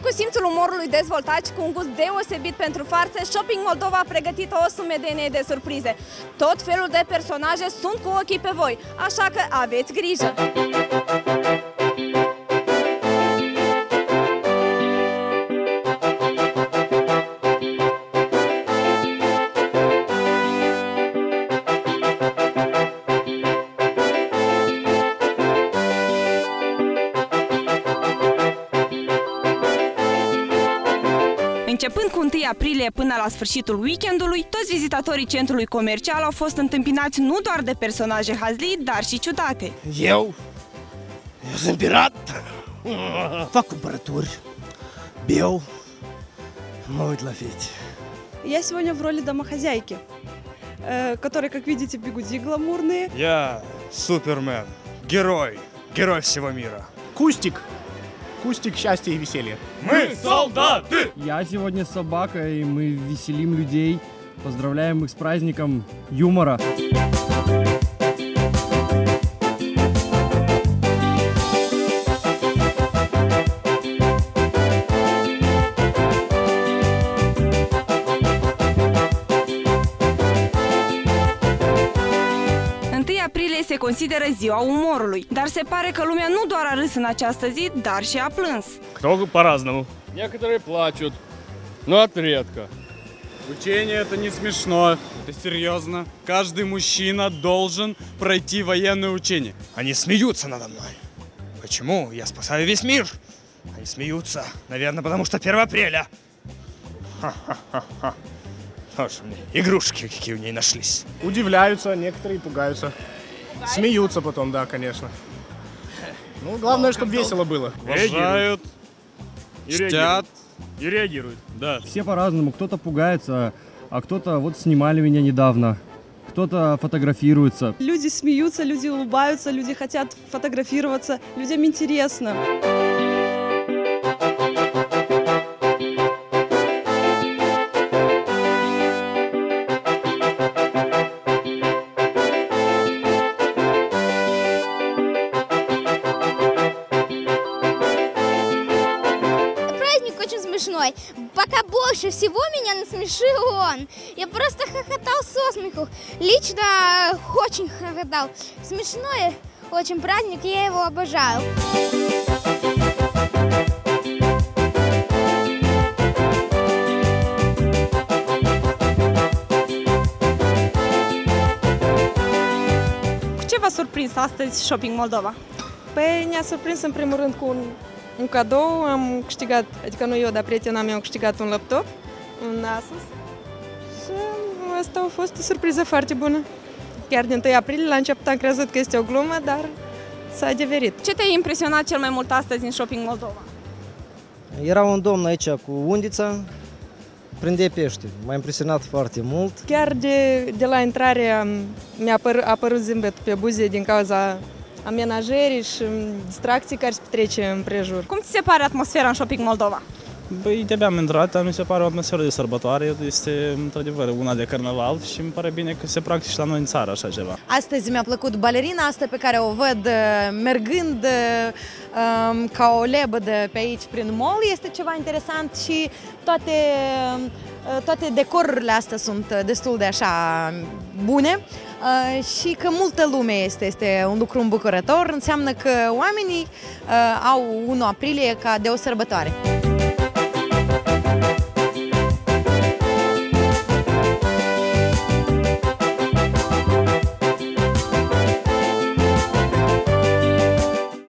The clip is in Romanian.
Cei cu simțul umorului dezvoltat și cu un gust deosebit pentru farțe, Shopping Moldova a pregătit o sumedenie de surprize. Tot felul de personaje sunt cu ochii pe voi, așa că aveți grijă! Începând cu 1 aprilie până la sfârșitul weekendului, toți vizitatorii centrului comercial au fost întâmpinați nu doar de personaje hazlii, dar și ciudate. Eu sunt pirat, fac cumpărături, beau, mă uit la fete. Я сегодня в роли домохозяйки, которая, как видите, бигуди гламурные. Я Супермен, герой всего мира. Кустик счастья и веселья. Мы солдаты! Я сегодня собака, и мы веселим людей, поздравляем их с праздником юмора. Se consideră ziua umorului, dar se pare că lumea nu doar a râs în această zi, dar și a plâns. Кто по-разному. Некоторые плачут, но это редко. Учение это не смешно, это серьезно. Каждый мужчина должен пройти военное учение. Они смеются надо мной. Почему? Я спасаю весь мир. Они смеются, наверное, потому что 1 апреля. Ха-ха-ха-ха. Тоже мне игрушки какие у ней нашлись. Удивляются, некоторые пугаются. Смеются потом, да, конечно. Ну, главное, чтобы весело было. Уважают, чтят. И реагируют. Да. Все по-разному, кто-то пугается, а кто-то вот снимали меня недавно, кто-то фотографируется. Люди смеются, люди улыбаются, люди хотят фотографироваться, людям интересно. Смешной. Пока больше всего меня насмешил он. Я просто хохотал со смеху. Лично очень хохотал. Смешной очень праздник, я его обожаю. Cu ce v-a surprins astăzi Shopping Moldova? Păi ne-a surprins în primul rând cu un cadou, am câștigat, adică nu eu, dar prietena mea a câștigat un laptop, un Asus. Și asta a fost o surpriză foarte bună. Chiar din 1 aprilie, la început am crezut că este o glumă, dar s-a adeverit. Ce te-a impresionat cel mai mult astăzi în Shopping Moldova? Era un domn aici cu undița, prindea pește. M-a impresionat foarte mult. Chiar de la intrare mi-a apărut zâmbet pe buze din cauza amenajării și distracții care se petrece în prejur. Cum ți se pare atmosfera în Shopping Moldova? Băi, de-abia am intrat, dar mi se pare o atmosferă de sărbătoare, este într-adevăr una de carnaval și îmi pare bine că se practică și la noi în țară așa ceva. Astăzi mi-a plăcut balerina asta pe care o văd mergând ca o lebădă pe aici prin mall, este ceva interesant și toate decorurile astea sunt destul de așa bune și că multă lume este un lucru îmbucurător, înseamnă că oamenii au 1 aprilie ca de o sărbătoare.